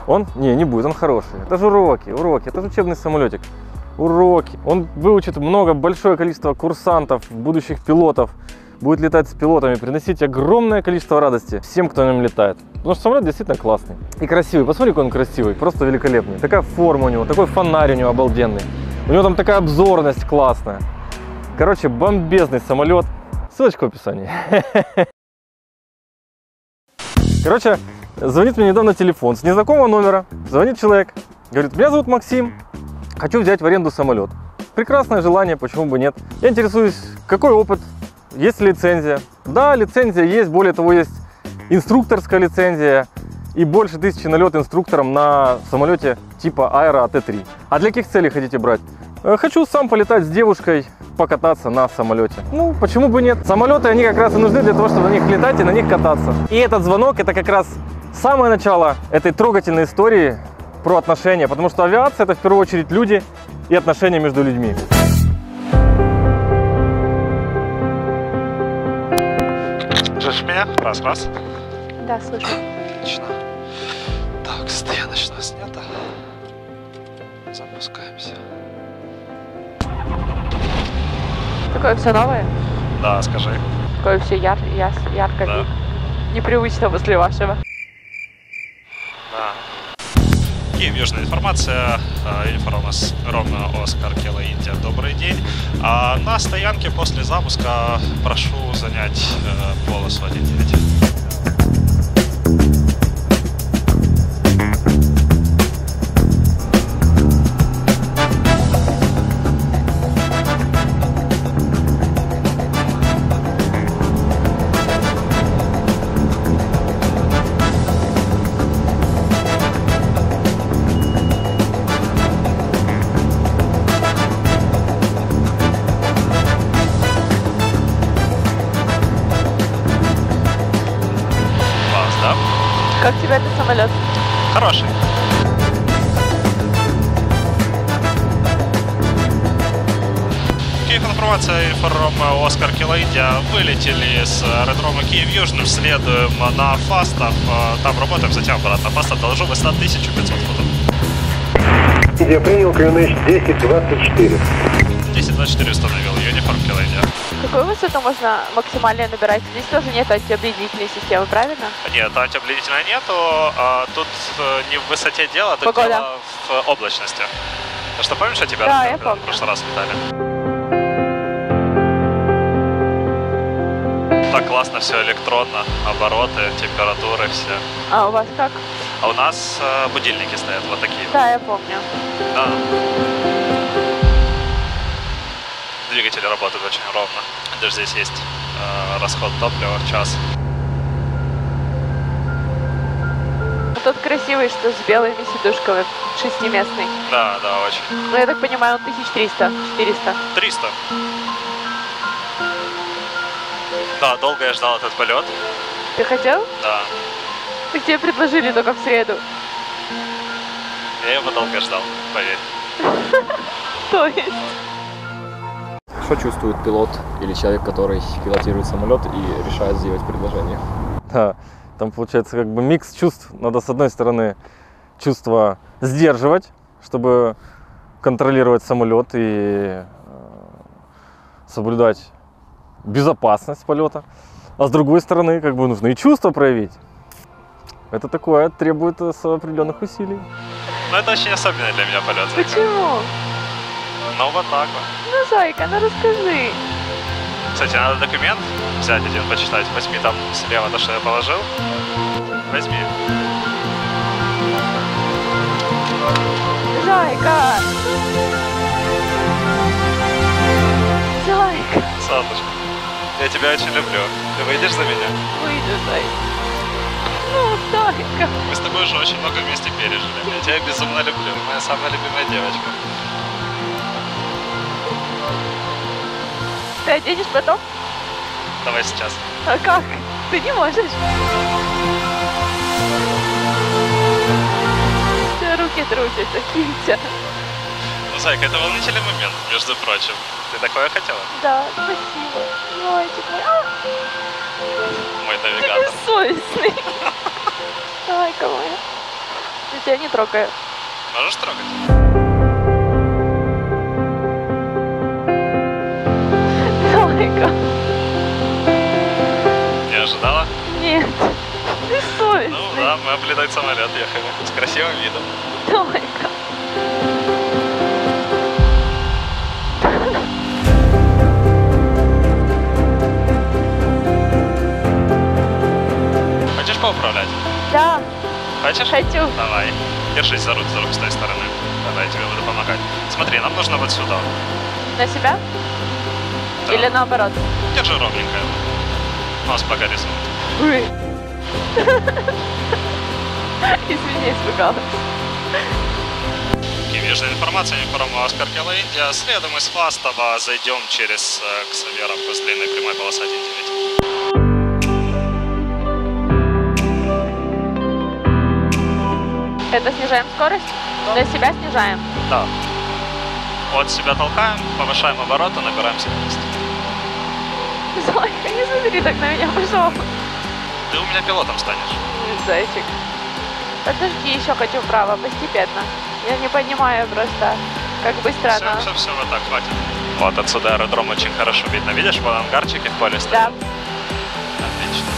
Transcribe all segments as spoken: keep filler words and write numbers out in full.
Он? Не, не будет, он хороший. Это же уроки, уроки, это же учебный самолетик. Уроки. Он выучит много, большое количество курсантов, будущих пилотов. Будет летать с пилотами, приносить огромное количество радости всем, кто на нем летает. Потому что самолет действительно классный. И красивый. Посмотри, какой он красивый. Просто великолепный. Такая форма у него, такой фонарь у него обалденный. У него там такая обзорность классная. Короче, бомбезный самолет. Ссылочка в описании. Короче, звонит мне недавно телефон с незнакомого номера. Звонит человек. Говорит, меня зовут Максим. Хочу взять в аренду самолет. Прекрасное желание, почему бы нет. Я интересуюсь, какой опыт, есть ли лицензия. Да, лицензия есть, более того, есть инструкторская лицензия. И больше тысячи налет инструктором на самолете типа Аэро А Т три. А для каких целей хотите брать? Хочу сам полетать с девушкой, покататься на самолете. Ну, почему бы нет? Самолеты, они как раз и нужны для того, чтобы на них летать и на них кататься. И этот звонок, это как раз самое начало этой трогательной истории про отношения. Потому что авиация — это в первую очередь люди и отношения между людьми. Слышишь меня? Раз, раз. Да, слышу. Отлично. Так, стояночная снята. Запускаемся. Такое все новое? Да, скажи. Такое все яр, яр, ярко. Да. Непривычно после вашего. Да. Киев, Южная информация. Информ у нас ровно Оскар, Кела, Индия. Добрый день. А на стоянке после запуска прошу занять э, полосу один девять. Как тебе этот самолет? Хороший. Киев, информация, информ Оскар, Кела, Индия. Вылетели с аэродрома Киев Южный, следуем на Фастов, там работаем, затем обратно. Фастов доложу высота тысяча пятьсот футов. Индия принял, Q N H десять двадцать четыре. десять двадцать четыре установил, юниформ, Кела, Индия. Какую высоту можно максимально набирать? Здесь тоже нет антиобледенительной системы, правильно? Нет, антиобледенительной нету. А тут не в высоте дело, тут Погода. дело в облачности. Потому что помнишь, я тебя Да, рассказывал, я помню. в прошлый раз летали? Так классно все электронно, обороты, температуры все. А у вас как? А у нас э, будильники стоят вот такие. Да, я помню. Да. Двигатели работают очень ровно. Даже здесь есть э, расход топлива в час. Тот красивый, что с белыми сидушками, шестиместный. Да, да, очень. Ну, я так понимаю, он тысяч триста, четыреста. триста. Да, долго я ждал этот полет. Ты хотел? Да. Так тебе предложили только в среду. Я его долго ждал, поверь. То есть? Что чувствует пилот или человек, который пилотирует самолет и решает сделать предложение? Да, там получается как бы микс чувств. Надо с одной стороны чувство сдерживать, чтобы контролировать самолет и э, соблюдать безопасность полета. А с другой стороны как бы нужно и чувства проявить. Это такое требует определенных усилий. Ну это очень особенный для меня полет. Почему? Ну вот так вот. Ну, зайка, ну расскажи. Кстати, надо документ взять один, почитать. Возьми там слева то, что я положил. Возьми. Зайка! Зайка! Солнышко, я тебя очень люблю. Ты выйдешь за меня? Выйду, зайка. Ну, зайка. Мы с тобой уже очень много вместе пережили. Я тебя безумно люблю. Моя самая любимая девочка. Ты оденешь потом? Давай сейчас. А как? Ты не можешь. Все руки трусятся, Китя. Ну, зайка, это волнительный момент, между прочим. Ты такое хотела? Да, спасибо. Зайчик мой. А, Мой ты навигатор. бессовестный. Зайка моя. Я тебя не трогаю. Можешь трогать? Давай-ка. Не ожидала? Нет. Ты совестный. Ну да, мы облетать самолет ехали. С красивым видом. Давай-ка. Хочешь поуправлять? Да, Хочешь? хочу. Давай. Держись за руку, за руку с той стороны. Давай, я тебе буду помогать. Смотри, нам нужно вот сюда. На себя? Да. Или наоборот? Держи ровненько. Нос по горизонту. Ой. Извини, испугалась. Южная информация, информация Оскар Кела Индия. Следом из Фастова зайдем через э, Ксаверовку с длинной прямой полоса один девять. Это снижаем скорость? Для себя снижаем. Да. От себя толкаем, повышаем обороты, набираем скорость. Зайка, не смотри так на меня, пожалуйста. Ты у меня пилотом станешь. Зайчик. Подожди, еще хочу вправо, постепенно. Я не понимаю просто, как быстро Все, она... все, все, вот так, хватит. Вот отсюда аэродром очень хорошо видно. Видишь, вон ангарчики в поле Да. стоят? Отлично.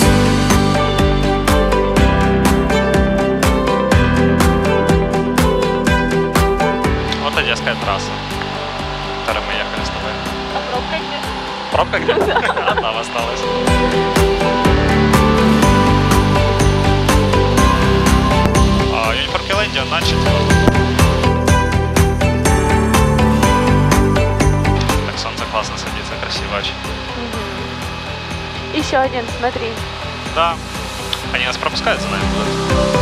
Вот Одесская трасса, которой мы ехали с тобой. А пробка где? Пробка где? Одна осталась. Юниформ Кела Индия на четвертом. Так солнце классно садится, красиво очень. Угу. Еще один, смотри. Да, они нас пропускают, за нами будут.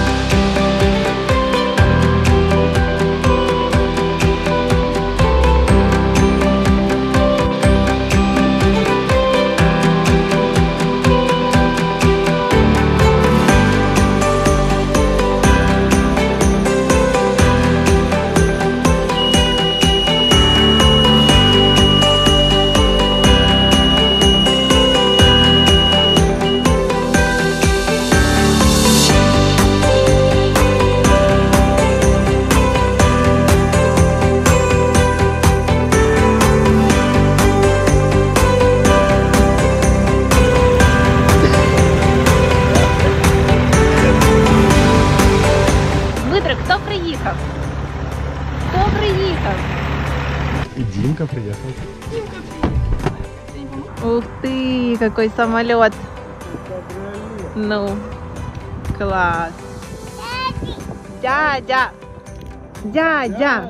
Хто приїхав? Хто приїхав? И Димка приехал. Ух ты, какой самолет. Ну, класс. Дядя. Дядя.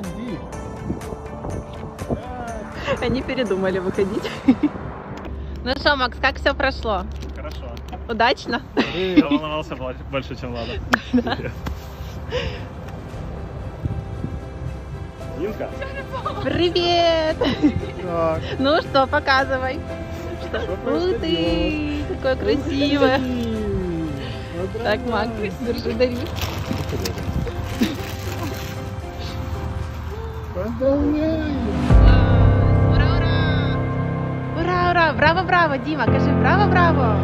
Они передумали выходить. Ну что, Макс, как все прошло? Хорошо. Удачно? Я волновался больше, чем Лада. Димка. Привет! Так. Ну что, показывай. Что? Ух ты, какое красивое. Так, Макс, держи, дари. Поздравляю! Ура, ура! Ура, ура! Браво, браво, Дима, кажи браво, браво!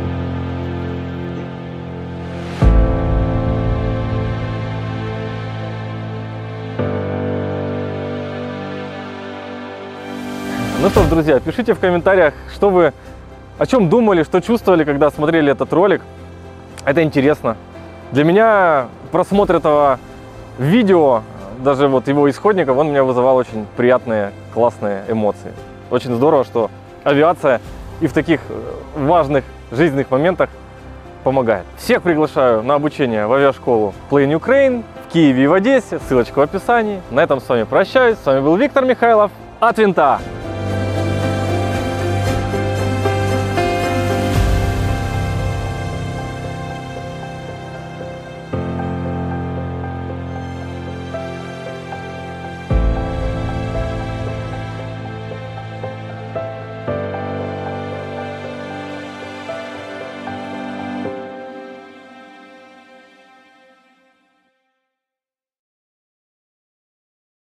Ну что ж, друзья, пишите в комментариях, что вы, о чем думали, что чувствовали, когда смотрели этот ролик. Это интересно. Для меня просмотр этого видео, даже вот его исходников, он меня вызывал очень приятные, классные эмоции. Очень здорово, что авиация и в таких важных жизненных моментах помогает. Всех приглашаю на обучение в авиашколу Plane Ukraine в Киеве и в Одессе. Ссылочка в описании. На этом с вами прощаюсь. С вами был Виктор Михайлов от Винта.